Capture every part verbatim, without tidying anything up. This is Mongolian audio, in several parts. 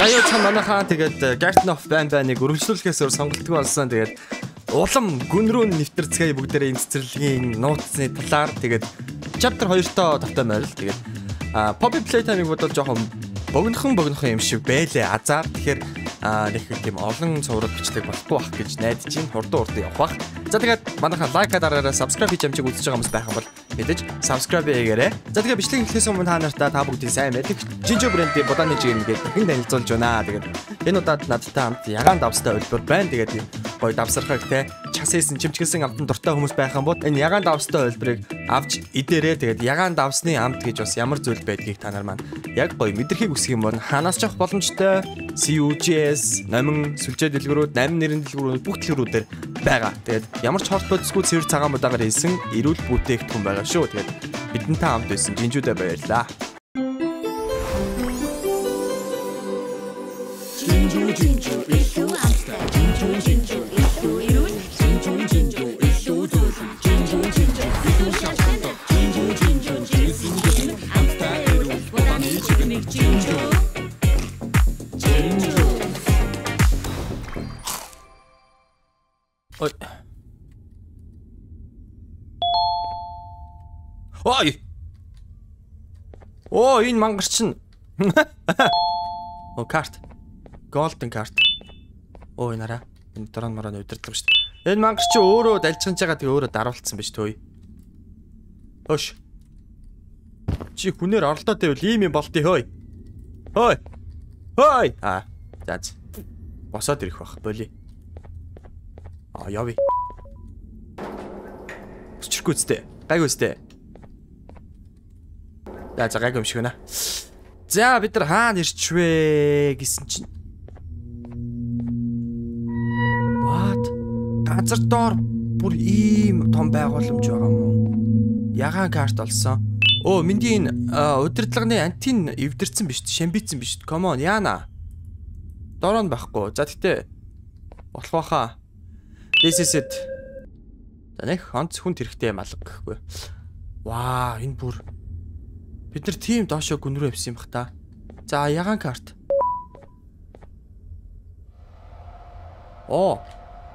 Сая ч манайхаа тэгээд Garden of Banban-ыг өргөжлүүлэхээс өөр сонголтгүй болсон. Тэгээд улам гүн рүү нэвтэрцгээе бүгдээрээ энэ цэцэрлэгийн нууцны талаар тэгээд chapter two-тоо тавтай морил. Тэгээд Poppy Playtime-ыг бодвол жоохон богинохон богинохон юм шиг байлээ азар. Тэгэхээр нэг тийм олон цуврал бичлэг болохгүй бах гэж найдаж чинь хурдан хурдан явах бах. За тэгээд манайхаа лайк дараараа subscribe хийж амжиг үзэж байгаа хүмүүс байх юм бол мэдээж subscribe хийгээрэй. За тэгээд бичлэг эхлэхээс өмнө та нартай та бүгдийг сайн байдаг. Жинжо брендийн Боданы жиг ингээд хэн танилцуулж байна. Тэгээд энэ удаад надтай хамт ягаан давстай үлбэр байна. Тэгээд гоё давсархаг те часээсэн чимчгэлсэн амтан дуртай хүмүүс байх юм бол энэ ягаан давстай үлбэрийг авч идээрэй. Тэгээд ягаан давсны амт гэж бас ямар зүйл байдгийг та нар маань яг гоё мэдрэхийг үсэх юм бол ханаас ч авах боломжтой си ю джи эс, номин сүлжээ дэлгүүрүүд, намын нэрийн дэлгүүрүүд бүх дэлгүүрүүдээр байгаа. Тэгээд ямар ч холбооцгүй цэвэр цагаан удаагаар хийсэн эрүүл бүтээгдэхүүн байгаа шүү. Тэгээд бидэнтэй хамт байсан жинжүүдээ баярлаа. Жинжүү жинжүү илүү амттай. Жинжүү жинжүү илүү эрүүл. Жинжүү жинжүү илүү дүүл. Жинжүү жинжүү илүү шалтгаан. Жинжүү жинжүү жинжүү амттай эрүүл. Боданы жигний жинжүү. Ой. Ой. Оо, энэ мангар чинь. Оо, карт. Golden карт. Оо, энэ хараа. Энэ дрон морон удирдлага шүү дээ. Энэ мангар чи өөрөө дальчгаж байгаа тэгээ өөрөө даруулсан биш төөй. Хөөш. Чи хүнээр оролдоод байвал ийм юм болтыг хөөй. Хөөй. Хөөй. Аа, заац. Босоод ирэх бах. Боли. А яви. Өчрөхгүй зү. Гайгүй зү. За за гайгүй юм шиг байна. За бид нар хаана ирчвэ гэсэн чинь. What? Газар доор бүр ийм том байгууламж байгаа юм уу? Ягаан карт олсон. Оо миндийн удирдлагын антин эвдэрсэн биш, шамбицсан биш. Come on, яана. Дороо байхгүй. За тэгтээ болох байхаа. This is it. Танах онц хүн хэрэгтэй юм алга гэхгүй. Ваа, энэ бүр бид нар тийм доошоо гүн рүү явсан юм бах та. За, ягаан карт. Оо.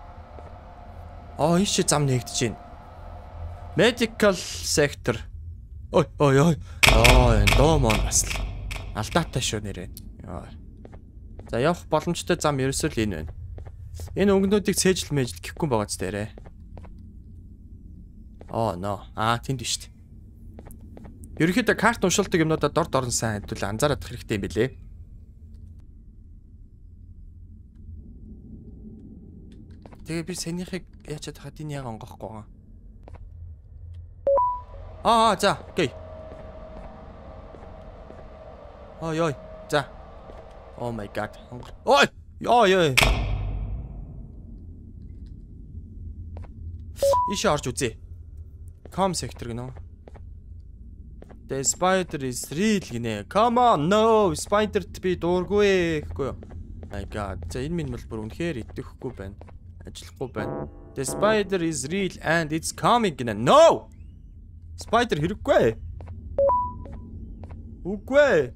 Оо, ийш зам нэгдэж байна. Medical sector. Ой, ой, ой. Аа, энэ доо мон бас л алдаатай шүү нэрээ. Яа. За, явах боломжтой зам ерөөсөө л энэ байна. Энэ өнгөнүүдийг цээжл мэжл гэхгүй байгаа ч дээрээ. Оо, no. Аа, тэнд биш үү. Ерөнхийдөө карт уншилтыг юмнуудаа дор дорн сайн хэдүүл анзаарах хэрэгтэй юм билээ. Тэгээ би санийхыг яачаад хаад энэ яг онгохгүй байгаа. Аа, за, окей. Ой, ой. За. Oh my god. Ой! Ой, ой. Ишээ орж үзье. Com sector гэнэ. The spider is real гинэ. Come on, no, spider би дуургүй гэхгүй юу. My god. За энэ минь бол бүр үнэхээр идэхгүй байна. Ажиллахгүй байна. The spider is real and it's coming гинэ. No! Spider хэрэггүй. Үгүй.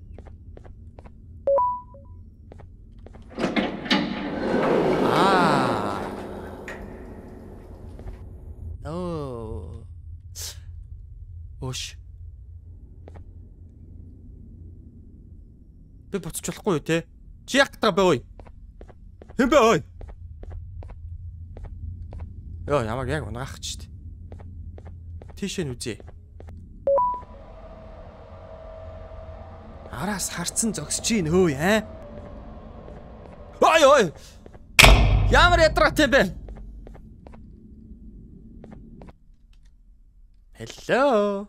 Ош. Би буцаж болохгүй юу те? Чи яг таа бай ой. Хэм бай ой. Йоо, ямаг яг унагаах ч штт. Тийшээ нүзээ. Араас харцсан зогсож ийн хөөе аа. Ой ой. Ямар ядратай бэ? Hello.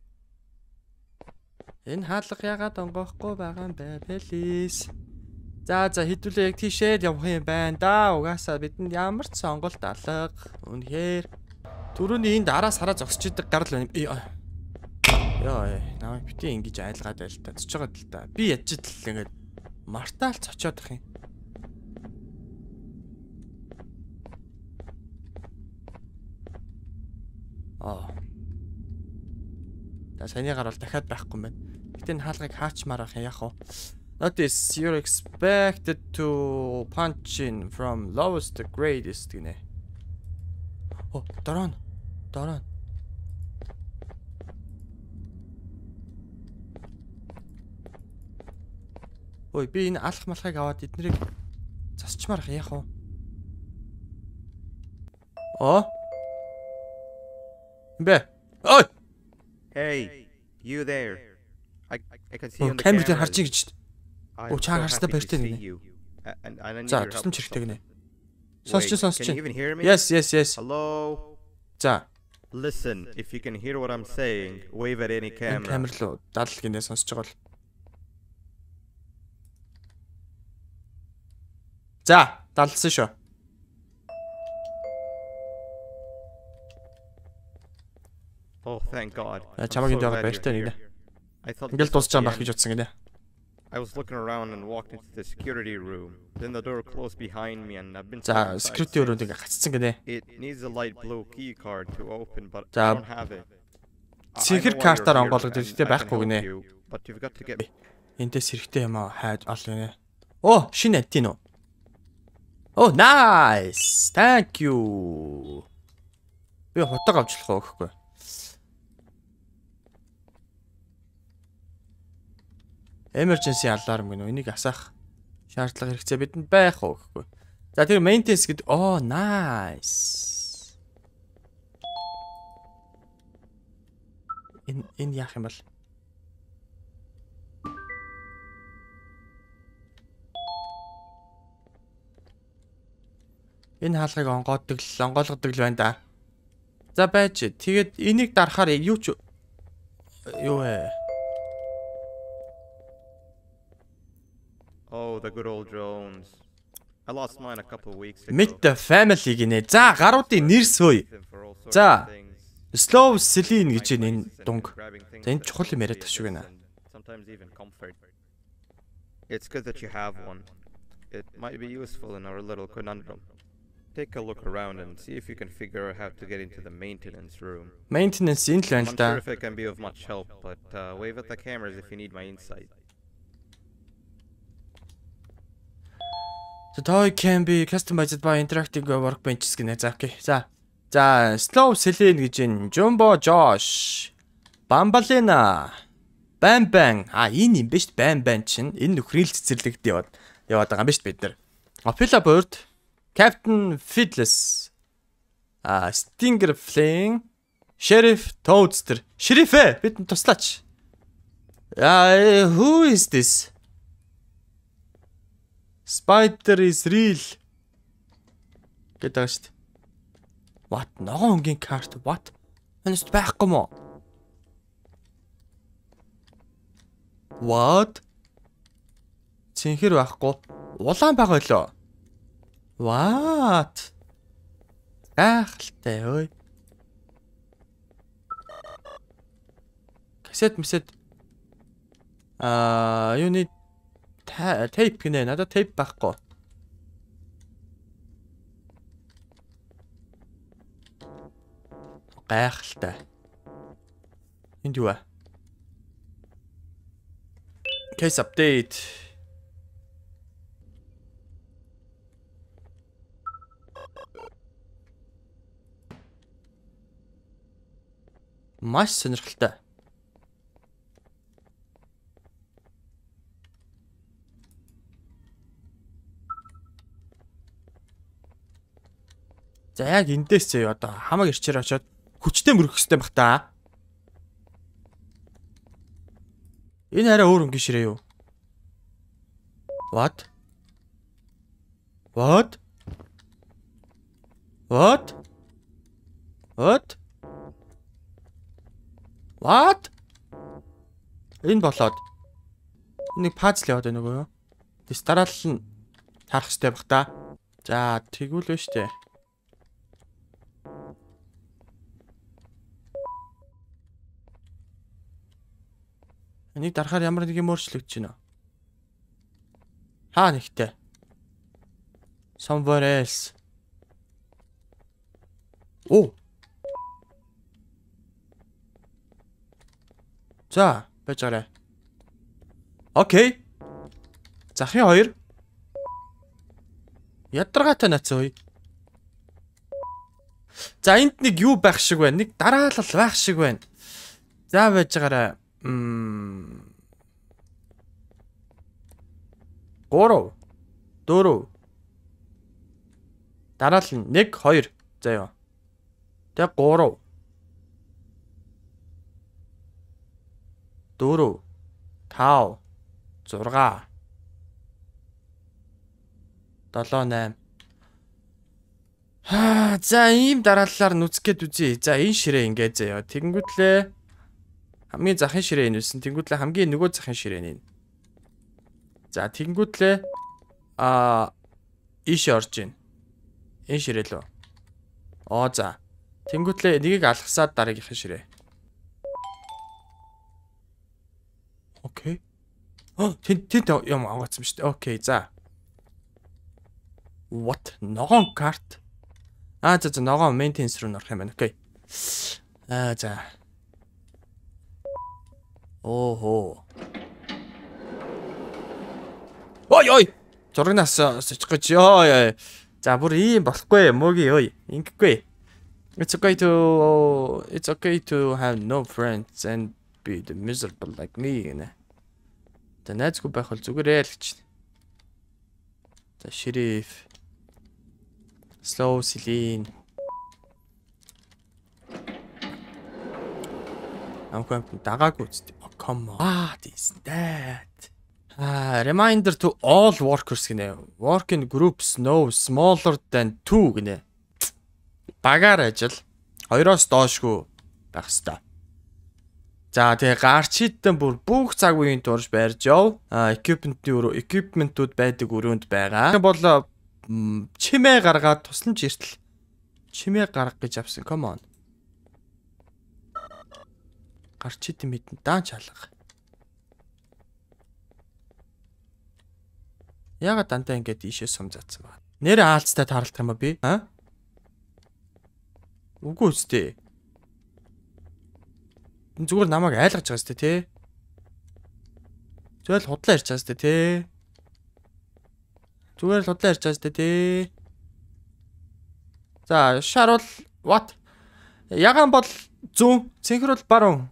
Энэ хаалга ягаад онгоохгүй байгаа юм бэ? Please. За за хэдүүлээ яг тийшээ явах юм байна да. Угаасаа бидэнд ямар ч сонголт алга. Үнэхээр түрүүний энд араас хараа зогсож идэг гарал байна. Яа, намайг бити ингэж айлгаад байл та. Цочоод л та. Би ядж итл ингээд мартаал цочоод ах юм. Аа. Та саяны гарал дахиад байхгүй юм байна. Гэтэ энэ хаалгыг хаачмаар ах яах вэ? Notice you're expected to punch in from lowest to greatest гинэ. Оо, дараа нь. Дараа нь. Ой, би энэ алах малхайг аваад эднэрийг засчмаар яах вэ? Оо. Бэ. Ой. Hey, you there. I I can see you on the Камер дээр camera. харж ий гэж. Оо, чаа харстай баяртай нэг. За, тусламж хэрэгтэй гинэ. Сонсч сонсч. Yes, yes, yes. Hello. За. Listen, if you can hear what I'm saying, wave at any camera. Камер руу дадал гинэ сонсч байгаа бол. За, далсан шүү. Oh, thank God. Чамаг энд байгаа баяртай нэг. I thought Ингээл дуусч байгаа байх гэж утсан гинэ. I was looking around and walked into the security room. Then the door closed behind me and I've been За, security өрөөнд ингээ гацсан гинэ. It needs a light blue key card to open but За, I don't have it. Цэнхэр картаар онгойлгож ихтэй байхгүй гинэ. But you've got to get Эндээс хэрэгтэй юм аа хайж ол гинэ. Оо, шинэ антин үү? Oh, nice. Thank you. Би хутаг авчлах уу гэхгүй. Emergency alarm гэнэ. Энийг асаах шаардлага хэрэгцээ бидэнд байх уу гэхгүй. За тэр maintenance гэдэг. Oh, nice. Энэ энэ яах юм бол? Энэ хаалгыг онгооддаг л онгойлгодог л байна да. За байж. Тэгээд энийг дарахаар юу ч юу вэ? Oh, the good old drones. I lost mine a couple of weeks ago. Meet the family гинэ. За гаруудын нэрс хөөе. За slow selene гэж энэ дунг. За энэ чухал юм яриад ташгүй гэнэ. Sometimes even comfort. It's good that you have one. It might be useful in our little conundrum. Take a look around and see if you can figure out how to get into the maintenance room. Maintenance энэ л байна I'm л да. sure if it can be of much help, but uh, wave at the cameras if you need my insight. The toy can be customized by interactive workbenches гинэ. За окей. За. За slow selene гэж энэ Jumbo Josh. Bambalina. Bam Bang. А энэ юм биш Bam Bang чинь энэ нөхрийн л цэцэрлэгт яваад яваад байгаа юм биш бид нар. Ophelia Bird, Captain Fiddless. А Stinger Fling, Sheriff Toadster. Sheriff ээ бид туслаач. Ah, who is this? Spider is real. Гэдэг шүү дээ. What? Ногоон өнгийн карт. What? Энэст байхгүй мó? What? Цэнхэр байхгүй. Улаан баг байлоо. What? Гайхалтай ой. Касет мэсэд аа юуны тейп гинэ. Надад тейп байхгүй. Гайхалтай. Энд юу вэ? Case update. Маш сонирхолтой. За яг эндээс зөө одоо хамаг ирчээр очоод хүчтэй мөрөх хэрэгтэй бах та. Энэ арай өөр өнгө ширээ юу? What? What? What? What? What? Энэ болоод нэг пазл яваад байна уу? Тэс дараалал нь тарах хэрэгтэй бах та. За тэгвэл вэ штэ. Энийг дарахаар ямар нэг юм өөрчлөгдөж байна. Хаа нэгтэй. Somewhere else. Оо. За, байж гараа. Окей. Захын хоёр. Ядаргаатай нацаа хөөе. За энд нэг юу байх шиг байна. Нэг дараалал байх шиг байна. За байж байгаарай. Мм. Гурав. Дөрөв. Дараалал нь нэг, хоёр. За ёо. Тэг гурав. Дөрөв. Тав. Зурга. Долоо, найм. Аа, за ийм дараалалаар нүцэх гээд үзье. За энэ ширээ ингээд заяа. Тэнгүүтлээ хамгийн захын ширээ энэ үсэн. Тэнгүүтлээ хамгийн нөгөө захын ширээ энэ. За тэнгүүтлээ аа иш орж ийн. Энэ ширээ лөө. Оо за. Тэнгүүтлээ нэгийг алгасаад дараагийнхын ширээ. Окей. Оо, тэнд тэнд юм авгаацсан шүү дээ. Окей, за. What? Ногоон карт. Аа за за ногоон maintenance руу нөрөх юм байна. Окей. Аа за. Оо. Ой ой. Зургнаас сич гэж ёо ёо. За бүр ийм болохгүй мөгийн ёо. Ингэхгүй. It's okay to it's okay to have no friends and be the miserable like me гэнэ. За найзгүй байх бол зүгээрээ л гэж. За шериф. Slow Celine. Амхан дагаагүй үстэй. Oh, come on. What is that? Ah, reminder to all workers гинэ. Work in groups no smaller than two гинэ. Багаар ажил хоёроос доошгүй байх ёстой. За тэгээ гарч хитэн бүр бүх цаг үеийн турш барьж яв. А equipment-ийн өрөө equipment-ууд байдаг өрөөнд байгаа. Тэгээ бол чимээ гаргаад тусламж иртэл чимээ гаргах гэж авсан. Come on. Гарч хитэн мэдэн даан чалга. Яга дандаа ингэж ийшээ сум заасан байна. Нэр аалцтай таарлах юм ба би? Аа? Үгүй үстэй. Зүгээр намайг айлгаж байгаа сте тий. Зүгээр л худлаа ирж байгаа сте тий. Зүгээр л худлаа ирж байгаа сте тий. За, шарвал what? Ягаан бол зүүн, цэнхэр бол баруун.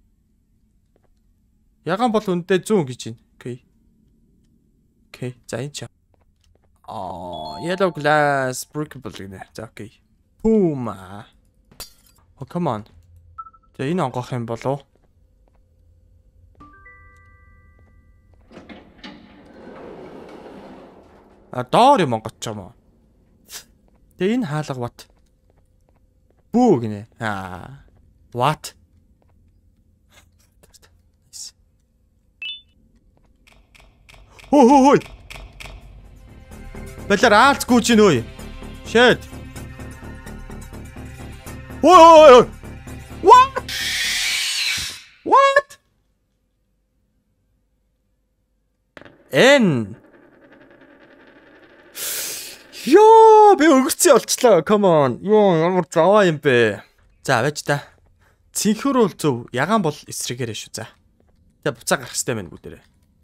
Ягаан бол үндэ зүүн гэж байна. Окей. Окей, за энэ ч. Аа, yellow glass breakable гэнэ. За окей. Пума. Oh come on. За энэ онгох юм болов. А доор юм онгоч юм уу? Тэгээ энэ хаалга what? Бүү гинэ. Аа. What? Хөө хөө хөө. Балар аалцгүй чинь өөй. Shit. Ой! What? What? Эн. Ёо, би өнгөрцөө олчлоо. Come on. Ёо, ямар заваа юм бэ? За, байж та. Цэнхэр бол зөв, ягаан бол эсрэгээрээ шүү. За. Тэгээ буцаа гарах хэрэгтэй байна бүгдээрээ.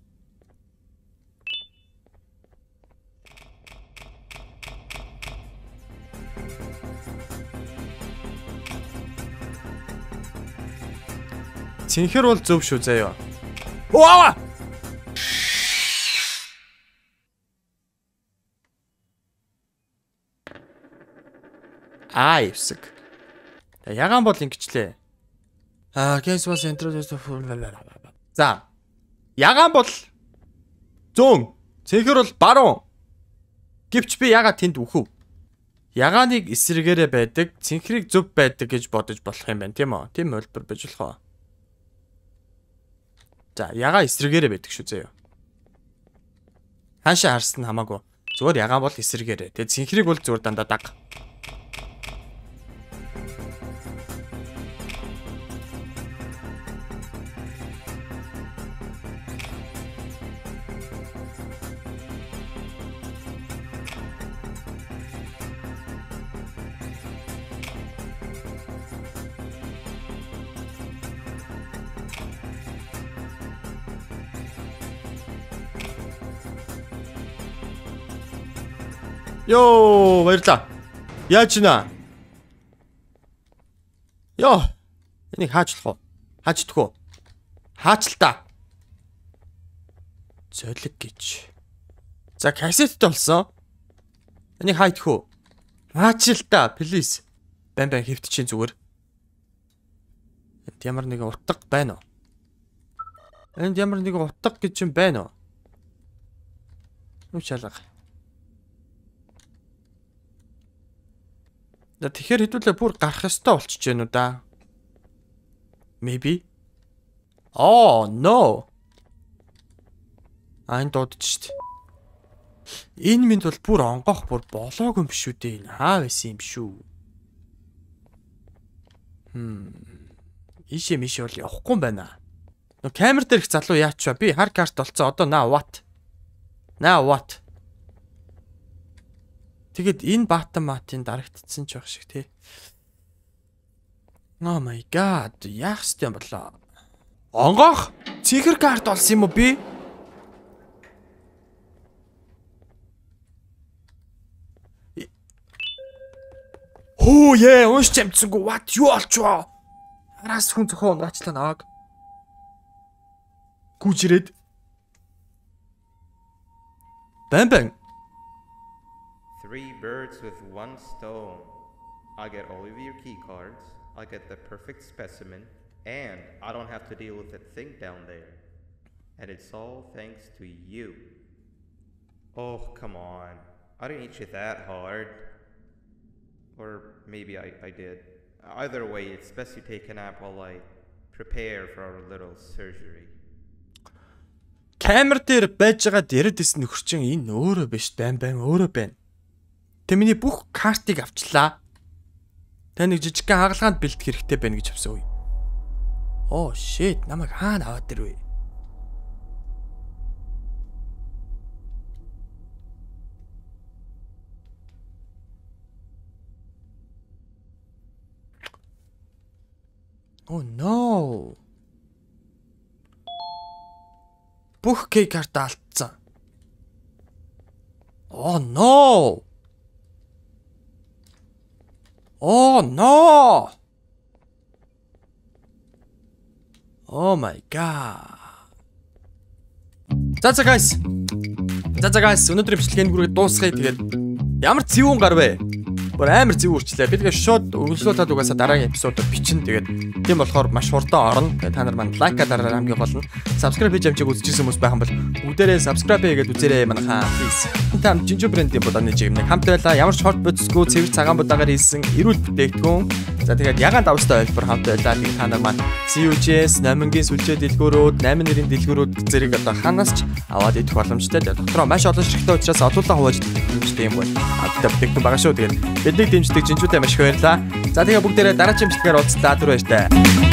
Цэнхэр бол зөв шүү заяа. Ваа! Аа, эвсэг. Ягаан бол ингэчлээ. Аа, guess was introduced for. За. Ягаан бол зүүн, цэнхэр бол баруун. Гэвч би ягаад тэнд үхв? Ягааныг эсрэгээрээ байдаг, цэнхрийг зөв байдаг гэж бодож болох юм байна, тийм үү? Тийм хэлбэр байж болох уу? За, ягаа эсрэгээрээ байдаг шүү заяа. Хаашаа харсан хамаагүй. Зүгээр ягаан бол эсрэгээрээ. Тэгээ цэнхрийг бол зүгээр дандаа даг. Йоо, баярлаа. Яаж гинэ? Йоо. Энийг хаачлах уу? Хаачдах уу? Хаач л та. Золиг гэж. За кассеттэй болсон. Энийг хаydах уу? Хаач л та, please. Бан бан хэвтчихин зүгээр. Энд ямар нэгэн утга байна уу? Энд ямар нэгэн утга гэж юм байна уу? Юу чалга. За тэгэхээр хэдүүлээ бүр гарах ёстой болчихж гэнэ үү да. Maybe. Oh no. Айн дуудаж штт. Энэ минь бол бүр онгоох бүр болоог юм биш үү дээ. Энэ хаа байсан юм шүү. Хм. Ишээ мишээ бол явахгүй юм байна. Нөө камер дээр их залуу яач вэ? Би хар карт болцсон. Одоо now what? Now what? Тэгэд энэ баатан маатын дарагдцсан ч байх шиг тий. Oh my god. Яах ёстой юм болоо? Онгоох? Цэнхэр карт болсон юм уу би? Хөө яа, унш чамцсангүй. What юу олчваа? Араас хүн зохион унаачлаа нааг. Гүжрээд. Бан бан. Three birds with one stone. I get all of your key cards. I get the perfect specimen, and I don't have to deal with that thing down there. And it's all thanks to you. Oh, come on. I didn't hit you that hard. Or maybe I, I did. Either way, it's best you take a nap while I prepare for our little surgery. Камер дээр байж байгаа дэрэд исэн нөхөрчин энэ өөрөө биш, байн байн өөрөө байна. Тэ миний бүх картыг авчлаа. Тэ нэг жижигхэн хагалгаанд бэлдэх хэрэгтэй байна гэж авсан үе. Oh shit, намайг хаана аваад ирвэ? Oh no. Бүх кей карт алдсан. Oh no. Oh no. Oh my god. За за guys. За за guys, өнөөдрийн бичлэгийн бүрийг дуусгая. Тэгээд ямар зэвүүн гар вэ? Бүр амар зэв үрчлээ. Би тэгээ шууд өргөжлүүлээд угаасаа дараагийн эпизодод бичнэ. Тэгээд тийм болохоор маш хурдан орно. Тэгээд та нар манд лайка дараарай хамгийн гол нь. Subscribe хийж амжиг үзчихсэн хүмүүс байх юм бол бүгдээрээ subscribe хийгээд үзээрэй манайхаа. Please. Там Жинжо брендийн боданы жигмэг хамт байлаа. Ямар ч хорт бодисгүй цэвэр цагаан бодаагаар хийсэн эрүүл бүтээгдэхүүн. За тэгээд ягаан давстай байлбар хамт байлаа. Тэгээд та нар манд си ю джи эс, номингийн сүлжээ дэлгүүрүүд, восемь нэрийн дэлгүүрүүд зэрэг одоо ханаас ч аваад идэх боломжтой. Дотроо маш олон ширхтээ учраас олуулаа хувааж идэх боломжтой юм байна. Авдаг бүтээгдэхүүн байгаа шүү. Тэгээд биднийг дэмждэг Жинжүүтэй маш их баярлалаа. За тэгээ бүгдээрээ дараагийн бичлэгээр уулзлаа. Түр баяртай.